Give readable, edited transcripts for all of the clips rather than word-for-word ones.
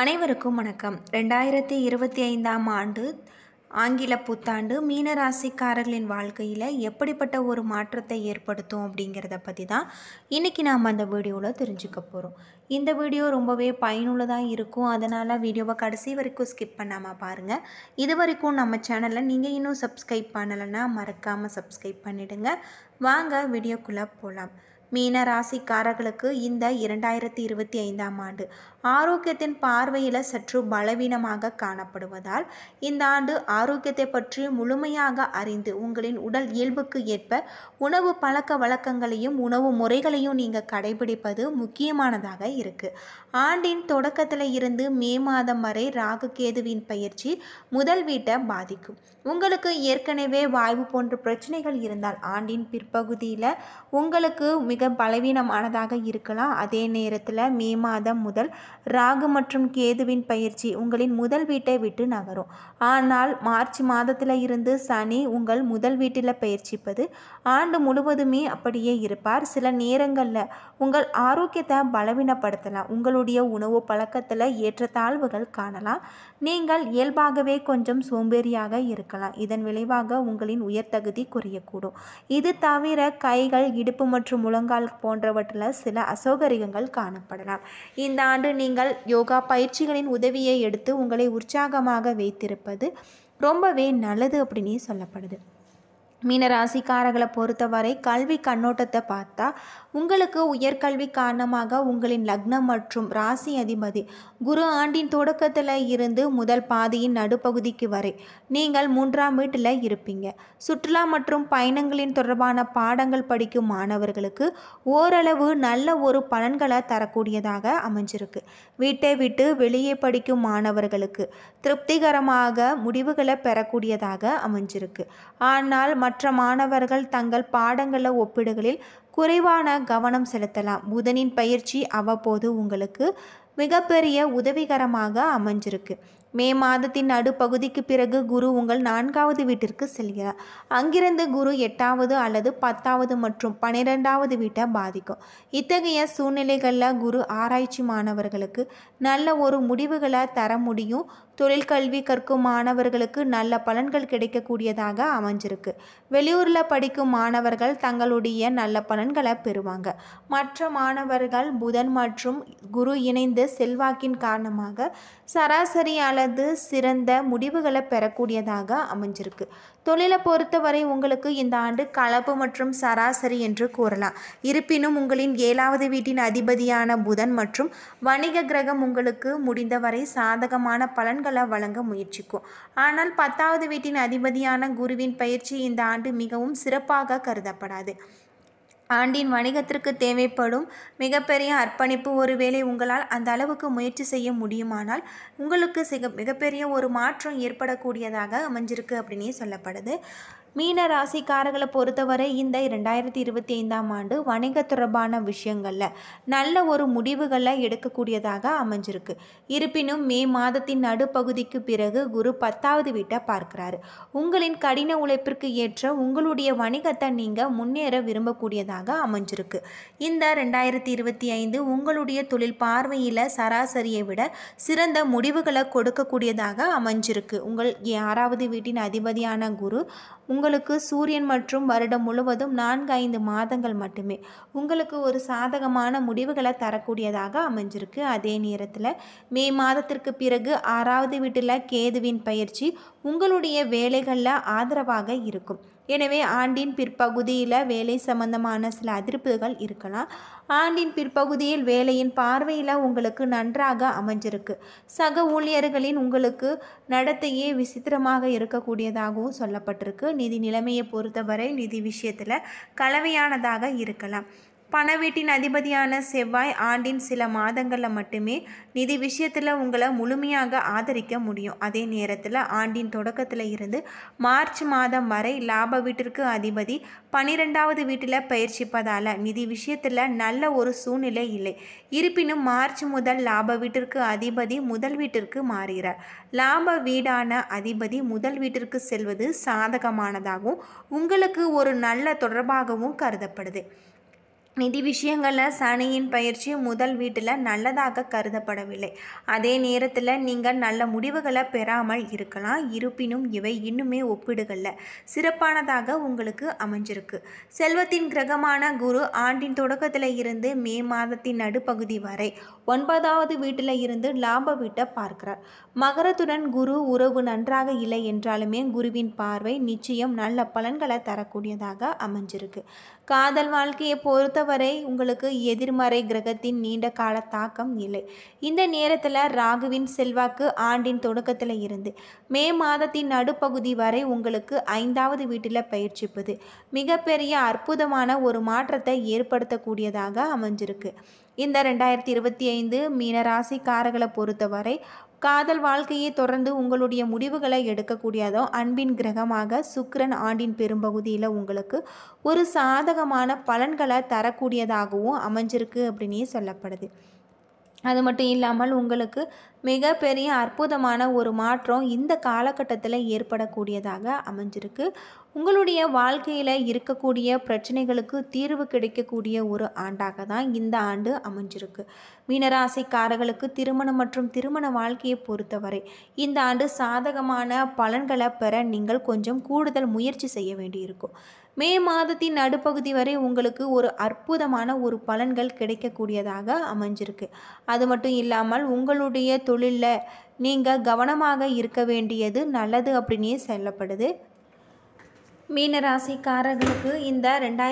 அனைவருக்கும் வணக்கம். 2025ஆம் ஆண்டு ஆங்கில புத்தாண்டு மீனராசிக்காரர்களின் வாழ்க்கையில் எப்படிப்பட்ட ஒரு மாற்றத்தை ஏற்படுத்தும் அப்படிங்கிறத பற்றி தான் இன்றைக்கி நாம் அந்த வீடியோவில் தெரிஞ்சுக்க போகிறோம். இந்த வீடியோ ரொம்பவே பயனுள்ளதாக இருக்கும். அதனால் வீடியோவை கடைசி வரைக்கும் ஸ்கிப் பண்ணாமல் பாருங்கள். இது வரைக்கும் நம்ம சேனலை நீங்கள் இன்னும் சப்ஸ்கிரைப் பண்ணலைன்னா மறக்காமல் சப்ஸ்கிரைப் பண்ணிவிடுங்க. வாங்க வீடியோக்குள்ளே போகலாம். மீன ராசிக்காரர்களுக்கு இந்த 2025ஆம் ஆண்டு ஆரோக்கியத்தின் பார்வையில் சற்று பலவீனமாக காணப்படுவதால் இந்த ஆண்டு ஆரோக்கியத்தை பற்றி முழுமையாக அறிந்து உங்களின் உடல் இயல்புக்கு ஏற்ப உணவு பழக்க வழக்கங்களையும் உணவு முறைகளையும் நீங்கள் கடைபிடிப்பது முக்கியமானதாக இருக்குது. ஆண்டின் தொடக்கத்தில் இருந்து மே மாதம் வரை ராகு கேதுவின் பயிற்சி முதல் வீட்டை பாதிக்கும். உங்களுக்கு ஏற்கனவே வாய்வு போன்ற பிரச்சனைகள் இருந்தால் ஆண்டின் பிற்பகுதியில் உங்களுக்கு மிக பலவீனமானதாக இருக்கலாம். அதே நேரத்தில் மே மாதம் முதல் ராகு மற்றும் கேதுவின் பயிற்சி உங்களின் முதல் வீட்டை விட்டு நகரும். ஆனால் மார்ச் மாதத்தில் இருந்து சனி உங்கள் முதல் வீட்டில் பயிற்சிப்பது ஆண்டு முழுவதுமே அப்படியே இருப்பார். சில நேரங்களில் உங்கள் ஆரோக்கியத்தை பலவீனப்படுத்தலாம். உங்களுடைய உணவு பழக்கத்தில் ஏற்றத்தாழ்வுகள் காணலாம். நீங்கள் இயல்பாகவே கொஞ்சம் சோம்பேறியாக இருக்கலாம். இதன் விளைவாக உங்களின் உயர்தகுதி குறையக்கூடும். இது தவிர கைகள், இடுப்பு மற்றும் முழங்கால் போன்றவற்றில் சில அசௌகரியங்கள் காணப்படலாம். இந்த ஆண்டு நீங்கள் யோகா பயிற்சிகளின் உதவியை எடுத்து உங்களை உற்சாகமாக வைத்திருப்பது ரொம்பவே நல்லது அப்படின்னு சொல்லப்படுது. மீனராசிக்காரர்களை பொறுத்தவரை கல்வி கண்ணோட்டத்தை பார்த்தா உங்களுக்கு உயர்கல்வி காரணமாக உங்களின் லக்னம் மற்றும் ராசி அதிபதி குரு ஆண்டின் தொடக்கத்தில் இருந்து முதல் பாதியின் நடுப்பகுதிக்கு வரை நீங்கள் 3ஆம் வீட்டில் இருப்பீங்க. சுற்றுலா மற்றும் பயணங்களின் தொடர்பான பாடங்கள் படிக்கும் மாணவர்களுக்கு ஓரளவு நல்ல ஒரு பலன்களை தரக்கூடியதாக அமைஞ்சிருக்கு. வீட்டை விட்டு வெளியே படிக்கும் மாணவர்களுக்கு திருப்திகரமாக முடிவுகளை பெறக்கூடியதாக அமைஞ்சிருக்கு. ஆனால் மற்ற மாணவர்கள் தங்கள் பாடங்களில் ஒப்பிடுகளில் குறைவான கவனம் செலுத்தலாம். புதனின் பயிற்சி அவ்வப்போது உங்களுக்கு மிகப்பெரிய உதவிகரமாக அமைஞ்சிருக்கு. மே மாதத்தின் நடுப்பகுதிக்கு பிறகு குரு உங்கள் 4வது வீட்டிற்கு செல்கிறார். அங்கிருந்து குரு 8வது அல்லது 10வது மற்றும் 12வது வீட்டை பாதிக்கும். இத்தகைய சூழ்நிலைகளில் குரு ஆராய்ச்சி மாணவர்களுக்கு நல்ல ஒரு முடிவுகளை தர முடியும். தொழிற்கல்வி கற்கும் மாணவர்களுக்கு நல்ல பலன்கள் கிடைக்கக்கூடியதாக அமைஞ்சிருக்கு. வெளியூரில் படிக்கும் மாணவர்கள் தங்களுடைய நல்ல பலன்களை பெறுவாங்க. மற்ற மாணவர்கள் புதன் மற்றும் குரு இணைந்த செல்வாக்கின் காரணமாக சராசரி அல்லது சிறந்த முடிவுகளை பெறக்கூடியதாக அமைஞ்சிருக்கு. தொழிலை பொறுத்தவரை உங்களுக்கு இந்த ஆண்டு கலப்பு மற்றும் சராசரி என்று கூறலாம். இருப்பினும் உங்களின் 7வது வீட்டின் அதிபதியான புதன் மற்றும் வணிக கிரகம் உங்களுக்கு முடிந்தவரை சாதகமான பலன்களை வழங்க முயற்சிக்கும். ஆனால் 10வது வீட்டின் அதிபதியான குருவின் பயிற்சி இந்த ஆண்டு மிகவும் சிறப்பாக கருதப்படாது. ஆண்டின் வணிகத்திற்கு தேவைப்படும் மிகப்பெரிய அர்ப்பணிப்பு, ஒருவேளை உங்களால் அந்த அளவுக்கு முயற்சி செய்ய முடியுமானால் உங்களுக்கு மிகப்பெரிய ஒரு மாற்றம் ஏற்படக்கூடியதாக அமைஞ்சிருக்கு அப்படின்னே சொல்லப்படுது. மீன ராசிக்காரர்களை பொறுத்தவரை இந்த 2025ஆம் ஆண்டு வணிக தொடர்பான விஷயங்களில் நல்ல ஒரு முடிவுகளை எடுக்கக்கூடியதாக அமைஞ்சிருக்கு. இருப்பினும் மே மாதத்தின் நடுப்பகுதிக்கு பிறகு குரு 10வது வீட்டை பார்க்கிறாரு. உங்களின் கடின உழைப்பிற்கு ஏற்ற உங்களுடைய வணிகத்தை நீங்கள் முன்னேற விரும்பக்கூடியதாக அமைஞ்சிருக்கு. இந்த 2025 உங்களுடைய தொழில் பார்வையில் சராசரியை விட சிறந்த முடிவுகளை கொடுக்கக்கூடியதாக அமைஞ்சிருக்கு. உங்கள் 6வது வீட்டின் அதிபதியான குரு உங்களுக்கு சூரியன் மற்றும் வருடம் முழுவதும் 4-5 மாதங்கள் மட்டுமே உங்களுக்கு ஒரு சாதகமான முடிவுகளை தரக்கூடியதாக அமைஞ்சிருக்கு. அதே நேரத்தில் மே மாதத்திற்கு பிறகு 6வது வீட்டில் கேதுவின் பயிற்சி உங்களுடைய வேலைகளில் ஆதரவாக இருக்கும். எனவே ஆண்டின் பிற்பகுதியில் வேலை சம்பந்தமான சில அதிருப்திகள் இருக்கலாம். ஆண்டின் பிற்பகுதியில் வேலையின் பார்வையில் உங்களுக்கு நன்றாக அமைஞ்சிருக்கு. சக ஊழியர்களின் உங்களுக்கு நடத்தையே விசித்திரமாக இருக்கக்கூடியதாகவும் சொல்லப்பட்டிருக்கு. நிதி நிலைமையை பொறுத்தவரை நிதி விஷயத்தில் கலவையானதாக இருக்கலாம். பண வீட்டின் அதிபதியான செவ்வாய் ஆண்டின் சில மாதங்களில் மட்டுமே நிதி விஷயத்தில் உங்களை முழுமையாக ஆதரிக்க முடியும். அதே நேரத்தில் ஆண்டின் தொடக்கத்தில் இருந்து மார்ச் மாதம் வரை லாப வீட்டிற்கு அதிபதி 12வது வீட்டில் பயிற்சிப்பதால் நிதி விஷயத்தில் நல்ல ஒரு சூழ்நிலை இல்லை. இருப்பினும் மார்ச் முதல் லாப வீட்டிற்கு அதிபதி முதல் வீட்டிற்கு மாறுகிறார். லாப வீடான அதிபதி முதல் வீட்டிற்கு செல்வது சாதகமானதாகவும் உங்களுக்கு ஒரு நல்ல தொடர்பாகவும் கருதப்படுது. நிதி விஷயங்களில் சனியின் பயிற்சி முதல் வீட்டில் நல்லதாக கருதப்படவில்லை. அதே நேரத்தில் நீங்கள் நல்ல முடிவுகளை பெறாமல் இருக்கலாம். இருப்பினும் இவை இன்னுமே ஒப்பிடுகளில் சிறப்பானதாக உங்களுக்கு அமைஞ்சிருக்கு. செல்வத்தின் கிரகமான குரு ஆண்டின் தொடக்கத்தில் இருந்து மே மாதத்தின் நடுப்பகுதி வரை 9வது வீட்டில் இருந்து லாப வீட்டை பார்க்கிறார். மகரத்துடன் குரு உறவு நன்றாக இல்லை என்றாலுமே குருவின் பார்வை நிச்சயம் நல்ல பலன்களை தரக்கூடியதாக அமைஞ்சிருக்கு. காதல் வாழ்க்கையை பொறுத்தவரை உங்களுக்கு எதிர்மறை கிரகத்தின் நீண்ட கால தாக்கம் இல்லை. இந்த நேரத்தில் ராகுவின் செல்வாக்கு ஆண்டின் தொடக்கத்தில் இருந்து மே மாதத்தின் நடுப்பகுதி வரை உங்களுக்கு 5வது வீட்டில் பயிற்சிப்பது மிகப்பெரிய அற்புதமான ஒரு மாற்றத்தை ஏற்படுத்தக்கூடியதாக அமைஞ்சிருக்கு. இந்த 2025 மீனராசிக்காரர்களை பொறுத்தவரை காதல் வாழ்க்கையை தொடர்ந்து உங்களுடைய முடிவுகளை எடுக்கக்கூடியதோ அன்பின் கிரகமாக சுக்கிரன் ஆண்டின் பெரும்பகுதியில் உங்களுக்கு ஒரு சாதகமான பலன்களை தரக்கூடியதாகவும் அமைஞ்சிருக்கு அப்படின்னே சொல்லப்படுது. அது மட்டும் இல்லாமல் உங்களுக்கு மிகப்பெரிய அற்புதமான ஒரு மாற்றம் இந்த காலகட்டத்தில் ஏற்படக்கூடியதாக அமைஞ்சிருக்கு. உங்களுடைய வாழ்க்கையில் இருக்கக்கூடிய பிரச்சனைகளுக்கு தீர்வு கிடைக்கக்கூடிய ஒரு ஆண்டாக தான் இந்த ஆண்டு அமைஞ்சிருக்கு. மீனராசிக்காரர்களுக்கு திருமணம் மற்றும் திருமண வாழ்க்கையை பொறுத்தவரை இந்த ஆண்டு சாதகமான பலன்களை பெற நீங்கள் கொஞ்சம் கூடுதல் முயற்சி செய்ய வேண்டியிருக்கும். மே மாதத்தின் நடுப்பகுதி வரை உங்களுக்கு ஒரு அற்புதமான ஒரு பலன்கள் கிடைக்கக்கூடியதாக அமைஞ்சிருக்கு. அது மட்டும் இல்லாமல் உங்களுடைய தொழிலில் நீங்கள் கவனமாக இருக்க வேண்டியது நல்லது அப்படின்னே சொல்லப்படுது. மீனராசிக்காரர்களுக்கு இந்த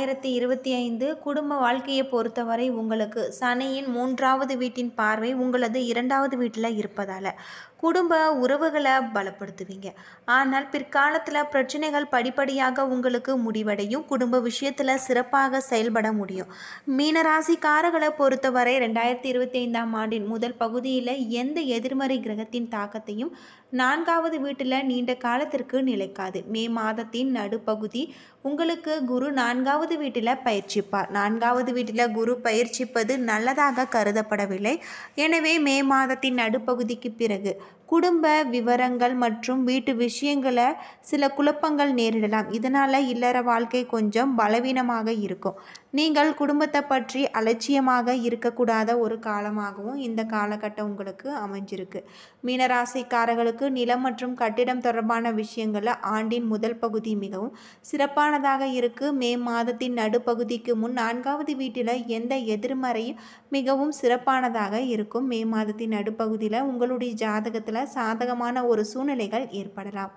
2025 குடும்ப வாழ்க்கையை பொறுத்தவரை உங்களுக்கு சனியின் 3வது வீட்டின் பார்வை உங்களது 2வது வீட்டில் இருப்பதால் குடும்ப உறவுகளை பலப்படுத்துவீங்க. ஆனால் பிற்காலத்தில் பிரச்சனைகள் படிப்படியாக உங்களுக்கு முடிவடையும். குடும்ப விஷயத்தில் சிறப்பாக செயல்பட முடியும். மீனராசிக்காரர்களை பொறுத்தவரை 2025ஆம் ஆண்டின் முதல் பகுதியில் எந்த எதிர்மறை கிரகத்தின் தாக்கத்தையும் 4வது வீட்டில் நீண்ட காலத்திற்கு நிலைக்காது. மே மாதத்தின் நடுப்பகுதி உங்களுக்கு குரு 4வது வீட்டில் பயிற்சிப்பார். 4வது வீட்டில் குரு பயிற்சிப்பது நல்லதாக கருதப்படவில்லை. எனவே மே மாதத்தின் நடுப்பகுதிக்கு பிறகு குடும்ப விவரங்கள் மற்றும் வீட்டு விஷயங்களை சில குழப்பங்கள் நேரிடலாம். இதனால் இல்லற வாழ்க்கை கொஞ்சம் பலவீனமாக இருக்கும். நீங்கள் குடும்பத்தை பற்றி அலட்சியமாக இருக்கக்கூடாத ஒரு காலமாகவும் இந்த காலகட்டம் உங்களுக்கு அமைஞ்சிருக்கு. மீனராசிக்காரர்களுக்கு நிலம் மற்றும் கட்டிடம் தொடர்பான விஷயங்களில் ஆண்டின் முதல் பகுதி மிகவும் சிறப்பானதாக இருக்குது. மே மாதத்தின் நடுப்பகுதிக்கு முன் 4வது வீட்டில் எந்த எதிர்மறையும் மிகவும் சிறப்பானதாக இருக்கும். மே மாதத்தின் நடுப்பகுதியில் உங்களுடைய ஜாதகத்தில் சாதகமான ஒரு சூழ்நிலைகள் ஏற்படலாம்.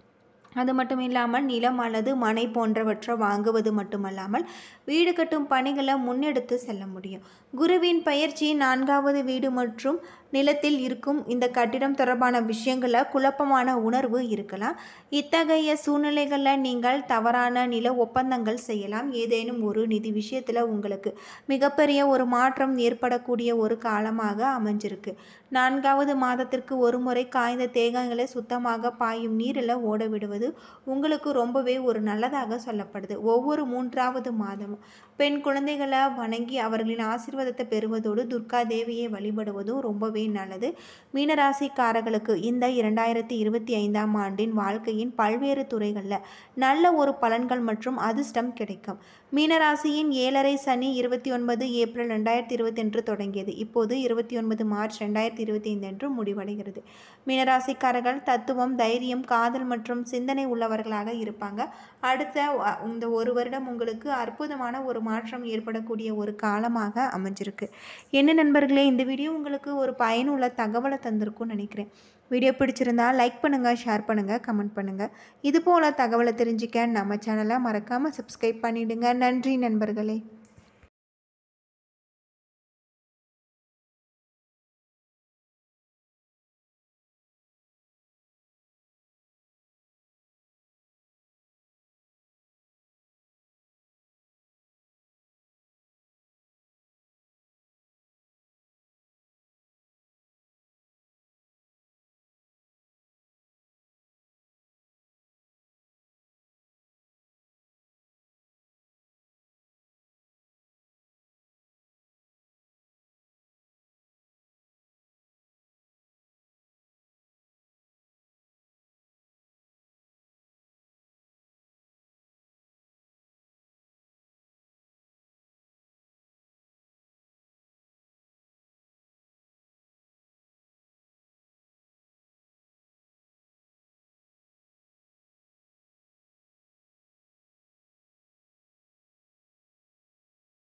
அது மட்டும் இல்லாமல் நிலம் அல்லது மனை போன்றவற்றை வாங்குவது மட்டுமல்லாமல் வீடு கட்டும் பணிகளை முன்னெடுத்து செல்ல முடியும். குருவின் பயிற்சி 4வது வீடு மற்றும் நிலத்தில் இருக்கும் இந்த கட்டிடம் தொடர்பான விஷயங்களில் குழப்பமான உணர்வு இருக்கலாம். இத்தகைய சூழ்நிலைகளில் நீங்கள் தவறான நில ஒப்பந்தங்கள் செய்யலாம். ஏதேனும் ஒரு நிதி விஷயத்தில் உங்களுக்கு மிகப்பெரிய ஒரு மாற்றம் ஏற்படக்கூடிய ஒரு காலமாக அமைஞ்சிருக்கு. 4வது மாதத்திற்கு ஒரு முறை காய்ந்த தேங்காய்களை சுத்தமாக பாயும் நீரில் ஓட விடுவது உங்களுக்கு ரொம்பவே ஒரு நல்லதாக சொல்லப்படுது. ஒவ்வொரு 3வது மாதமும் பெண் குழந்தைகளை வணங்கி அவர்களின் ஆசீர்வாதத்தை பெறுவதோடு துர்கா தேவியை வழிபடுவதும் ரொம்பவே நல்லது. மீனராசிக்காரர்களுக்கு இந்த 2025ஆம் ஆண்டின் வாழ்க்கையின் பல்வேறு துறைகளில் நல்ல ஒரு பலன்கள் மற்றும் அதிர்ஷ்டம் கிடைக்கும். மீனராசியின் 7.5 சனி 29 ஏப்ரல் 2020 தொடங்கியது. இப்போது 29 மார்ச் 2025 முடிவடைகிறது. மீனராசிக்காரர்கள் தத்துவம், தைரியம், காதல் மற்றும் சிந்தனை உள்ளவர்களாக இருப்பாங்க. அடுத்த இந்த ஒரு வருடம் உங்களுக்கு அற்புதமான ஒரு மாற்றம் ஏற்படக்கூடிய ஒரு காலமாக அமைஞ்சிருக்கு. என்ன நண்பர்களே, இந்த வீடியோ உங்களுக்கு ஒரு பயனுள்ள தகவலை தந்திருக்கும்னு நினைக்கிறேன். வீடியோ பிடிச்சிருந்தா லைக் பண்ணுங்கள், ஷேர் பண்ணுங்கள், கமெண்ட் பண்ணுங்கள். இது போல் தகவலை தெரிஞ்சுக்க நம்ம சேனலை மறக்காமல் சப்ஸ்கிரைப் பண்ணிவிடுங்க. நன்றி நண்பர்களே.